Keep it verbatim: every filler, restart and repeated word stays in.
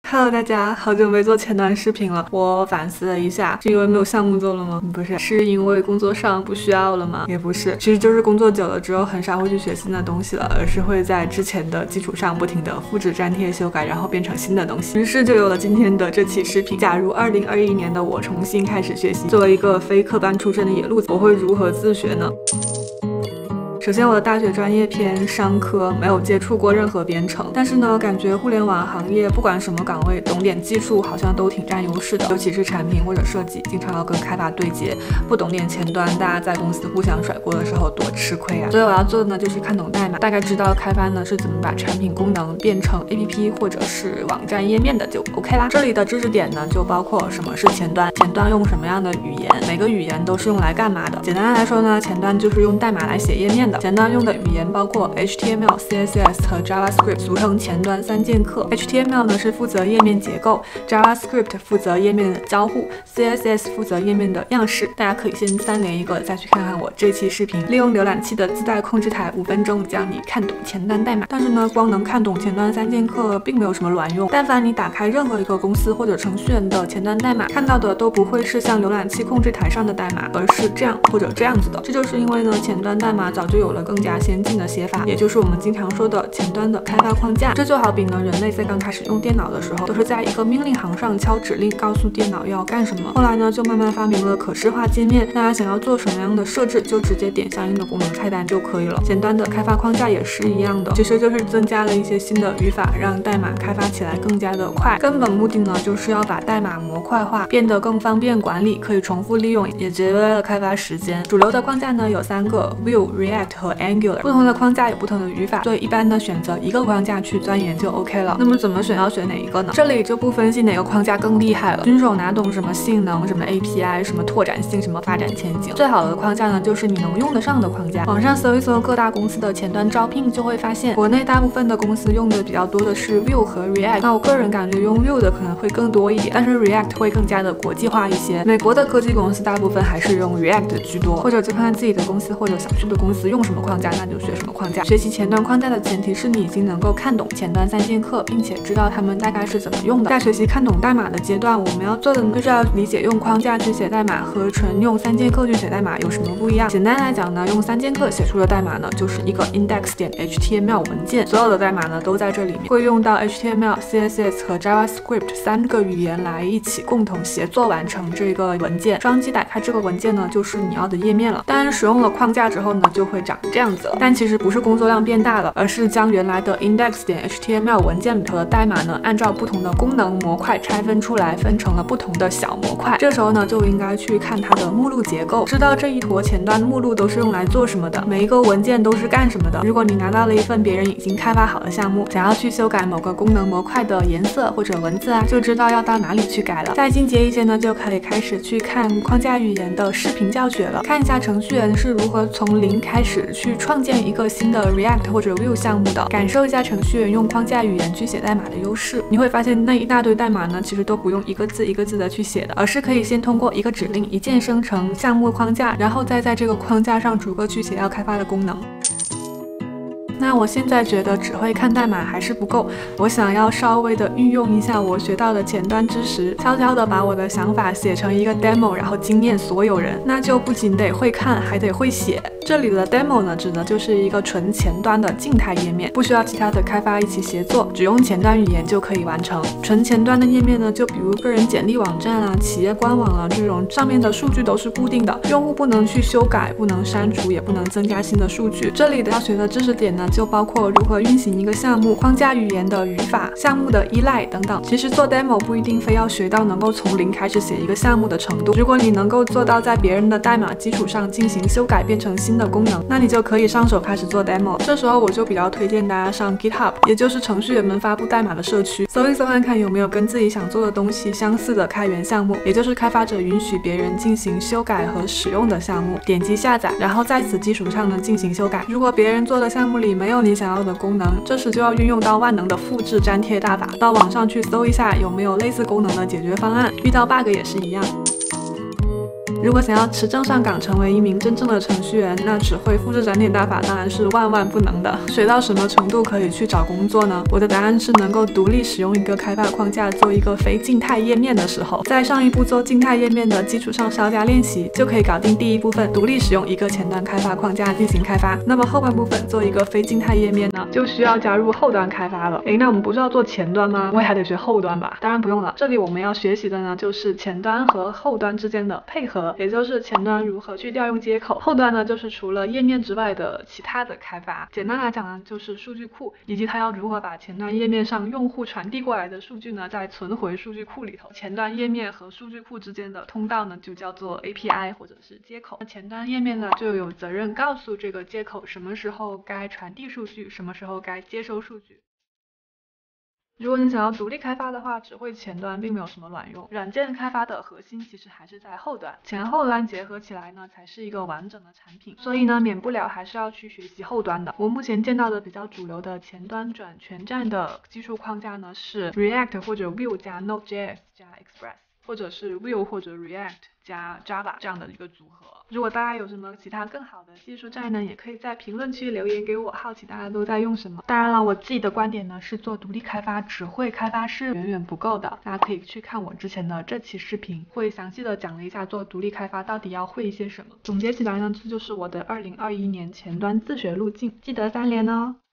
Hello， 大家好久没做前端视频了。我反思了一下，是因为没有项目做了吗？不是，是因为工作上不需要了吗？也不是，其实就是工作久了之后很少会去学新的东西了，而是会在之前的基础上不停的复制、粘贴、修改，然后变成新的东西。于是就有了今天的这期视频。假如二零二一年的我重新开始学习，作为一个非科班出身的野路子，我会如何自学呢？首先，我的大学专业偏商科，没有接触过任何编程，但是呢，感觉互联网行业不管什么岗位，懂点技术好像都挺占优势的，尤其是产品或者设计，经常要跟开发对接，不懂点前端，大家在公司互相甩锅的时候多吃亏啊！所以我要做的呢，就是看懂代码，大概知道开发呢是怎么把产品功能变成 A P P 或者是网站页面的，就 OK 啦。这里的知识点呢，就包括什么是前端，前端用什么样的语言，每个语言都是用来干嘛的。简单来说呢，前端就是用代码来写页面的。前端用的语言包括 H T M L、C S S 和 JavaScript， 俗称前端三剑客。H T M L 呢是负责页面结构 ，JavaScript 负责页面的交互 ，C S S 负责页面的样式。大家可以先三连一个，再去看看我这期视频，利用浏览器的自带控制台，五分钟教你看懂前端代码。但是呢，光能看懂前端三剑客并没有什么卵用。但凡你打开任何一个公司或者程序员的前端代码，看到的都不会是像浏览器控制台上的代码，而是这样或者这样子的。这就是因为呢，前端代码早就有了更加先进的写法，也就是我们经常说的前端的开发框架。这就好比呢，人类在刚开始用电脑的时候，都是在一个命令行上敲指令，告诉电脑要干什么。后来呢，就慢慢发明了可视化界面，大家想要做什么样的设置，就直接点相应的功能菜单就可以了。前端的开发框架也是一样的，其实就是增加了一些新的语法，让代码开发起来更加的快。根本目的呢，就是要把代码模块化，变得更方便管理，可以重复利用，也节约了开发时间。主流的框架呢有三个 ：Vue、React 和 Angular。不同的框架有不同的语法，所以一般呢选择一个框架去钻研就 OK 了。那么怎么选要选哪一个呢？这里就不分析哪个框架更厉害了，均手拿懂什么性能、什么 A P I、什么拓展性、什么发展前景。最好的框架呢，就是你能用得上的框架。网上搜一搜各大公司的前端招聘，就会发现国内大部分的公司用的比较多的是 Vue 和 React。那我个人感觉用 Vue 的可能会更多一点，但是 React 会更加的国际化一些。美国的科技公司大部分还是用 React 居多，或者就看看自己的公司或者想去的公司用什么框架，那就学什么框架。学习前端框架的前提是你已经能够看懂前端三剑客，并且知道他们大概是怎么用的。在学习看懂代码的阶段，我们要做的呢，就是要理解用框架去写代码和纯用三剑客去写代码有什么不一样。简单来讲呢，用三剑客写出的代码呢，就是一个 index 点 H T M L 文件，所有的代码呢都在这里面，会用到 H T M L、C S S 和 JavaScript 三个语言来一起共同协作完成这个文件。双击打开这个文件呢，就是你要的页面了。当然，使用了框架之后呢，就会长这样子了。但其实不是工作量变大了，而是将原来的 index 点 H T M L 文件里头的代码呢，按照不同的功能模块拆分出来，分成了不同的小模块。这时候呢，就应该去看它的目录结构，知道这一坨前端目录都是用来做什么的，每一个文件都是干什么的。如果你拿到了一份别人已经开发好的项目，想要去修改某个功能模块的颜色或者文字啊，就知道要到哪里去改了。再进阶一些呢，就可以开始去看框架语言的视频教学了，看一下程序员是如何从零开始去创建一个新的 React 或者 Vue 项目的，感受一下程序员用框架语言去写代码的优势。你会发现那一大堆代码呢，其实都不用一个字一个字的去写的，而是可以先通过一个指令一键生成项目框架，然后再在这个框架上逐个去写要开发的功能。那我现在觉得只会看代码还是不够，我想要稍微的运用一下我学到的前端知识，悄悄的把我的想法写成一个 demo， 然后惊艳所有人。那就不仅得会看，还得会写。这里的 demo 呢，指的就是一个纯前端的静态页面，不需要其他的开发一起协作，只用前端语言就可以完成。纯前端的页面呢，就比如个人简历网站啊、企业官网啊这种，上面的数据都是固定的，用户不能去修改，不能删除，也不能增加新的数据。这里的要学的知识点呢，就包括如何运行一个项目、框架语言的语法、项目的依赖等等。其实做 demo 不一定非要学到能够从零开始写一个项目的程度，如果你能够做到在别人的代码基础上进行修改，变成新的功能，那你就可以上手开始做 demo。这时候我就比较推荐大家上 GitHub， 也就是程序员们发布代码的社区，搜一搜看看有没有跟自己想做的东西相似的开源项目，也就是开发者允许别人进行修改和使用的项目，点击下载，然后在此基础上呢进行修改。如果别人做的项目里没有你想要的功能，这时就要运用到万能的复制粘贴大法，到网上去搜一下有没有类似功能的解决方案，遇到 bug 也是一样。 如果想要持证上岗，成为一名真正的程序员，那只会复制粘贴打法当然是万万不能的。学到什么程度可以去找工作呢？我的答案是能够独立使用一个开发框架做一个非静态页面的时候，在上一步做静态页面的基础上稍加练习，就可以搞定第一部分，独立使用一个前端开发框架进行开发。那么后半部分做一个非静态页面呢，就需要加入后端开发了。诶，那我们不是要做前端吗？我也还得学后端吧？当然不用了，这里我们要学习的呢，就是前端和后端之间的配合，也就是前端如何去调用接口，后端呢就是除了页面之外的其他的开发。简单来讲呢，就是数据库，以及它要如何把前端页面上用户传递过来的数据呢，再存回数据库里头。前端页面和数据库之间的通道呢，就叫做 A P I 或者是接口。前端页面呢，就有责任告诉这个接口什么时候该传递数据，什么时候该接收数据。如果你想要独立开发的话，只会前端并没有什么卵用。软件开发的核心其实还是在后端，前后端结合起来呢，才是一个完整的产品。所以呢，免不了还是要去学习后端的。我目前见到的比较主流的前端转全站的技术框架呢，是 React 或者 Vue 加 Node.js 加 Express， 或者是 Vue 或者 React 加 Java 这样的一个组合。如果大家有什么其他更好的技术栈呢，也可以在评论区留言给我，好奇大家都在用什么。当然了，我自己的观点呢是做独立开发只会开发是远远不够的，大家可以去看我之前的这期视频，会详细的讲了一下做独立开发到底要会一些什么。总结起来呢，这就是我的二零二一年前端自学路径，记得三连哦。